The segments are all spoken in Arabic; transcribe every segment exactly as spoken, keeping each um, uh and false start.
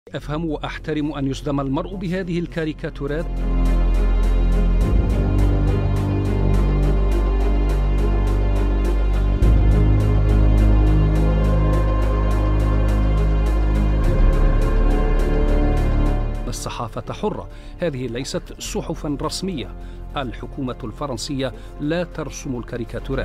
أفهم وأحترم أن يصدم المرء بهذه الكاريكاتورات. الصحافة حرة، هذه ليست صحفا رسمية. الحكومة الفرنسية لا ترسم الكاريكاتورات.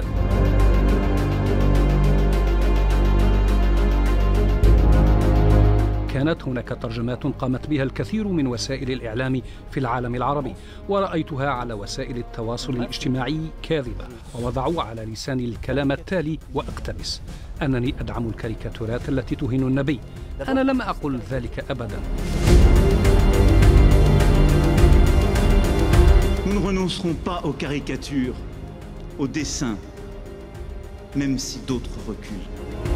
كانت هناك ترجمات قامت بها الكثير من وسائل الإعلام في العالم العربي، ورأيتها على وسائل التواصل الاجتماعي كاذبة، ووضعوا على لساني الكلام التالي وأقتبس: أنني أدعم الكاريكاتورات التي تهين النبي. أنا لم أقل ذلك أبدا. Nous ne renoncerons pas aux caricatures, aux dessins, même si d'autres reculent.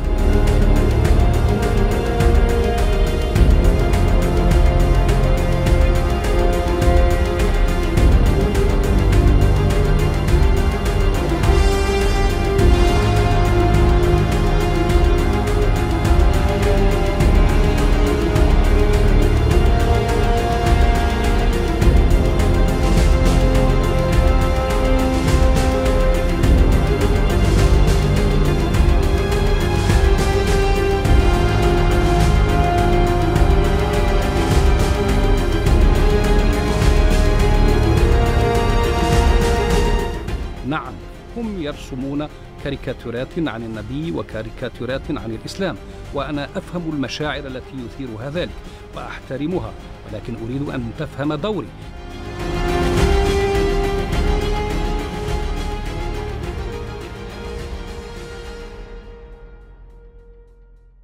نعم، هم يرسمون كاريكاتورات عن النبي وكاريكاتورات عن الإسلام، وأنا أفهم المشاعر التي يثيرها ذلك وأحترمها، ولكن أريد أن تفهم دوري.